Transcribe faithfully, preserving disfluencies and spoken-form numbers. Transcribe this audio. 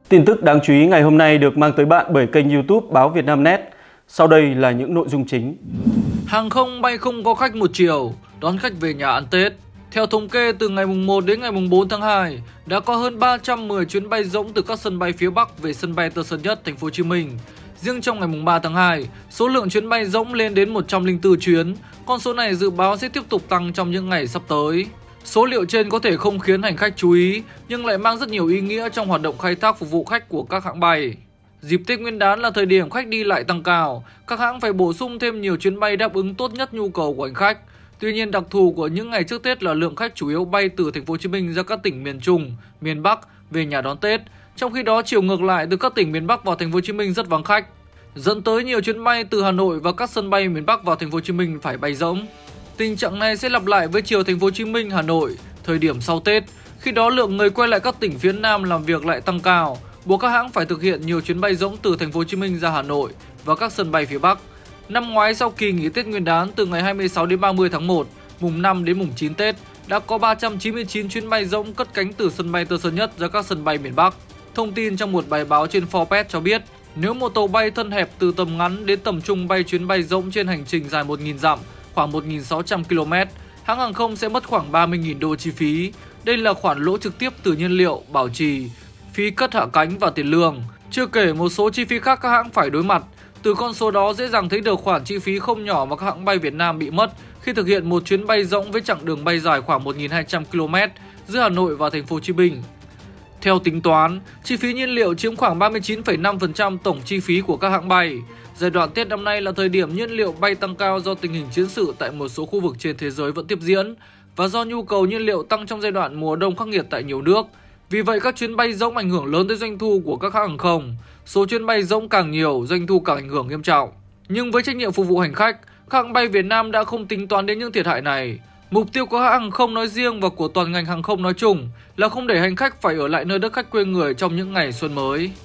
Tin tức đáng chú ý ngày hôm nay được mang tới bạn bởi kênh YouTube Báo Vietnamnet. Sau đây là những nội dung chính. Hàng không bay không có khách một chiều, đón khách về nhà ăn Tết. Theo thống kê, từ ngày mùng một đến ngày mùng bốn tháng hai, đã có hơn ba trăm mười chuyến bay rỗng từ các sân bay phía Bắc về sân bay Tân Sơn Nhất, thành phố Hồ Chí Minh. Riêng trong ngày mùng ba tháng hai, số lượng chuyến bay rỗng lên đến một trăm lẻ bốn chuyến. Con số này dự báo sẽ tiếp tục tăng trong những ngày sắp tới. Số liệu trên có thể không khiến hành khách chú ý, nhưng lại mang rất nhiều ý nghĩa trong hoạt động khai thác phục vụ khách của các hãng bay. Dịp Tết Nguyên đán là thời điểm khách đi lại tăng cao, các hãng phải bổ sung thêm nhiều chuyến bay đáp ứng tốt nhất nhu cầu của hành khách. Tuy nhiên, đặc thù của những ngày trước Tết là lượng khách chủ yếu bay từ thành phố Hồ Chí Minh ra các tỉnh miền Trung, miền Bắc về nhà đón Tết, trong khi đó chiều ngược lại từ các tỉnh miền Bắc vào thành phố Hồ Chí Minh rất vắng khách, dẫn tới nhiều chuyến bay từ Hà Nội và các sân bay miền Bắc vào thành phố Hồ Chí Minh phải bay rỗng. Tình trạng này sẽ lặp lại với chiều thành phố Hồ Chí Minh, Hà Nội thời điểm sau Tết, khi đó lượng người quay lại các tỉnh phía Nam làm việc lại tăng cao, buộc các hãng phải thực hiện nhiều chuyến bay rỗng từ thành phố Hồ Chí Minh ra Hà Nội và các sân bay phía Bắc. Năm ngoái sau kỳ nghỉ Tết Nguyên đán từ ngày hai mươi sáu đến ba mươi tháng một, mùng năm đến mùng chín Tết, đã có ba trăm chín mươi chín chuyến bay rỗng cất cánh từ sân bay Tân Sơn Nhất ra các sân bay miền Bắc. Thông tin trong một bài báo trên Forbes cho biết, nếu một tàu bay thân hẹp từ tầm ngắn đến tầm trung bay chuyến bay rỗng trên hành trình dài một nghìn dặm, khoảng một nghìn sáu trăm ki lô mét, hãng hàng không sẽ mất khoảng ba mươi nghìn đô chi phí. Đây là khoản lỗ trực tiếp từ nhiên liệu, bảo trì, phí cất hạ cánh và tiền lương, chưa kể một số chi phí khác các hãng phải đối mặt. Từ con số đó dễ dàng thấy được khoản chi phí không nhỏ mà các hãng bay Việt Nam bị mất khi thực hiện một chuyến bay rỗng với chặng đường bay dài khoảng một nghìn hai trăm ki lô mét giữa Hà Nội và thành phố Hồ Chí Minh. Theo tính toán, chi phí nhiên liệu chiếm khoảng ba mươi chín phẩy năm phần trăm tổng chi phí của các hãng bay. Giai đoạn Tết năm nay là thời điểm nhiên liệu bay tăng cao do tình hình chiến sự tại một số khu vực trên thế giới vẫn tiếp diễn và do nhu cầu nhiên liệu tăng trong giai đoạn mùa đông khắc nghiệt tại nhiều nước. Vì vậy, các chuyến bay rỗng ảnh hưởng lớn tới doanh thu của các hãng hàng không. Số chuyến bay rỗng càng nhiều, doanh thu càng ảnh hưởng nghiêm trọng. Nhưng với trách nhiệm phục vụ hành khách, các hãng bay Việt Nam đã không tính toán đến những thiệt hại này. Mục tiêu của hãng hàng không nói riêng và của toàn ngành hàng không nói chung là không để hành khách phải ở lại nơi đất khách quê người trong những ngày xuân mới.